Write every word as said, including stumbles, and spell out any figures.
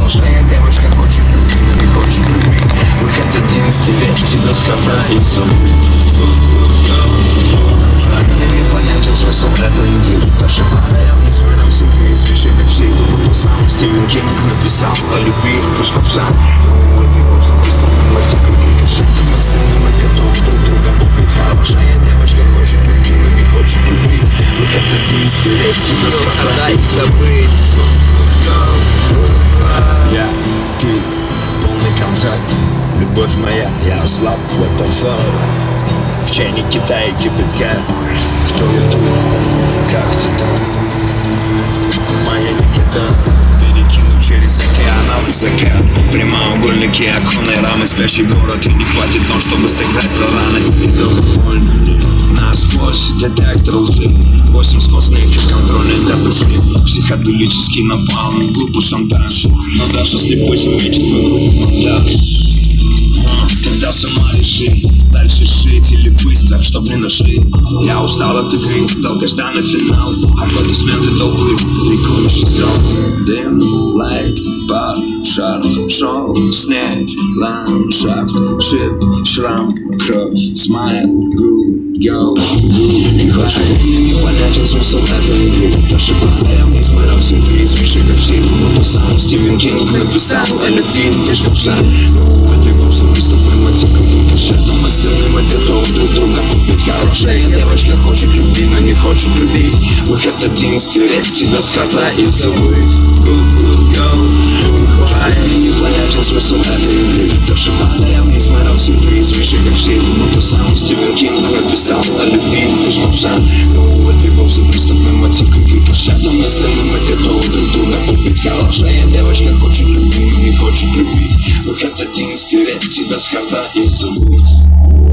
Хорошая девочка хочет любви, но не хочет любить. Выход один — стереть тебя с кота и забыть. Мне непонятен смысл этой игры. Тут ошибана, я вниз миром всем ты свежий, как все. Будто сам Стивен Кинг написал о любви, пусть попса. Но этой попсы приступим эти круги. Кошетом остальным мы готовы друг друга убить. Хорошая девочка хочет любви, но не хочет любить. Выход один — стереть тебя с кота и забыть. Я, ты, полный контакт. Любовь моя, я ослаб, what the fuck. В чайне Китая кипятка. Кто я тут, как ты там? Моя Никита. Перекину через океан закат. Прямоугольники оконной рамы. Спящий город, и не хватит ног, чтобы сыграть про раны. И дома больно мне насквозь. Детектор лжи. Восемь сквозных из контроля для души. Психоделический напалм, глупый шантаж. Но даже слепой заметит твой глупый монтаж. Тогда сама реши, дальше жить или быстро, чтоб не на шее. Я устал от игры, долгожданный финал. Аплодисменты толпы, ликующий зал. Дым, лайт, пар, шарф, шоу, снег, ландшафт, шип, шрам, кровь, смайл, гуд, гоу, гуд. Не хочу, мне непонятен смысл этой игры. Тут ошибана, я вниз миром всем ты свежий, как все. Будто сам Стивен Кинг написал о любви, лишь попса. Но этой попсы приступим эти круги. Кошетом остальным мы готовы друг друга убить. Хорошая девочка хочет любви, но не хочет любить. Выход один — стереть тебя с карта и забыть. Good, good, go. Мне непонятен смысл этой игры. Тут ошибана, я вниз миром всем ты свежий, как все. Будто сам Стивен Кинг написал о любви, пусть попса. Но у этой попсы приступим эти круги. Кошетом остальным мы готовы друг друга убить. Хорошая девочка хочет любви, но не хочет любить. Выход один — стереть тебя с карта и забыть.